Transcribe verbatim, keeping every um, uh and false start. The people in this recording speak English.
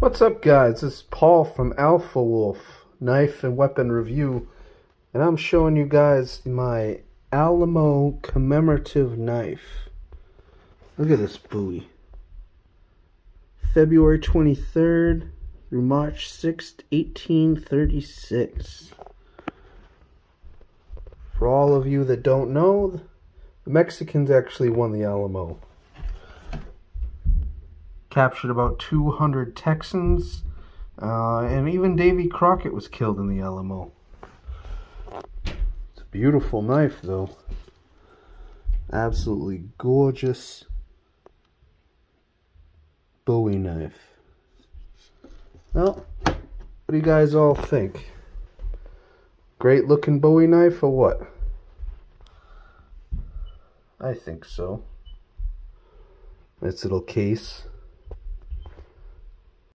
What's up, guys? This is Paul from Alpha Wolf Knife and Weapon Review, and I'm showing you guys my Alamo commemorative knife. Look at this Bowie. February twenty-third through March sixth, eighteen thirty-six. For all of you that don't know, the Mexicans actually won the Alamo. Captured about two hundred Texans, uh, and even Davy Crockett was killed in the Alamo. It's a beautiful knife, though. Absolutely gorgeous Bowie knife. Well, what do you guys all think? Great looking Bowie knife or what? I think so. Nice little case.